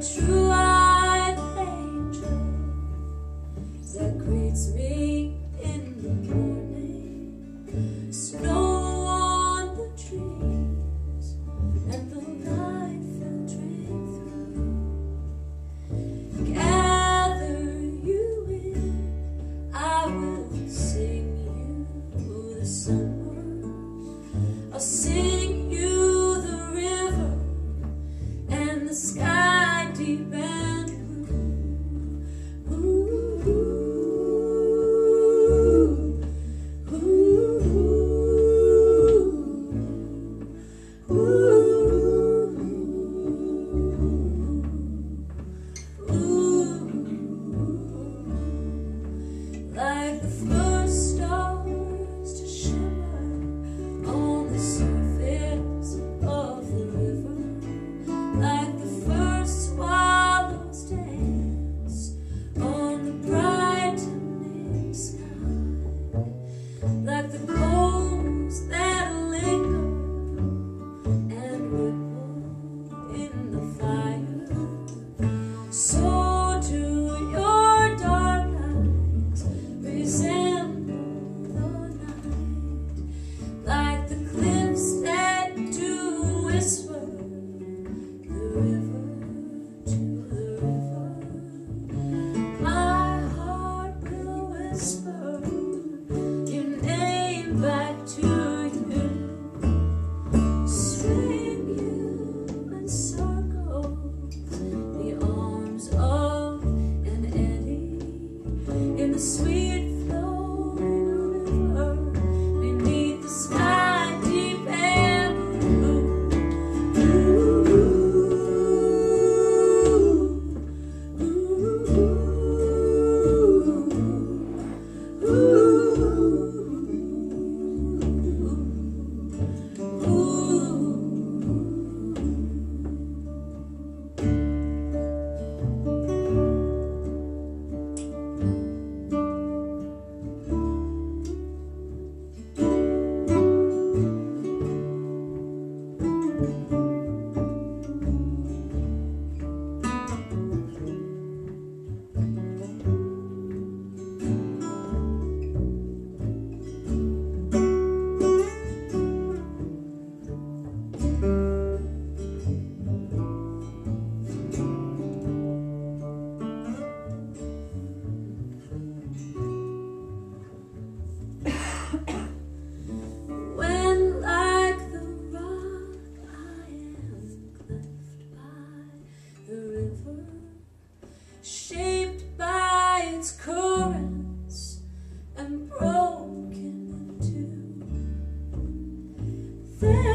true-eyed angel that greets me in the morning. Snow on the trees and the light filtering through. Gather you in, I will sing you the summer. I'll sing you the river and the sky deep and blue. Ooh, ooh, ooh, ooh, like the first stars to shimmer on the surface of the river, like the first swallows dance on the brightening sky, like the coals that linger and ripple in the fire. So do your dark eyes resemble the night, like the cliffs that do whisper the river to the river. My heart will whisper your name back to you, string you in circles, the arms of an eddy in the sweet flowing river beneath the sky deep and blue. When like the rock I am cleft by the river, shaped by its currents and broken in two. There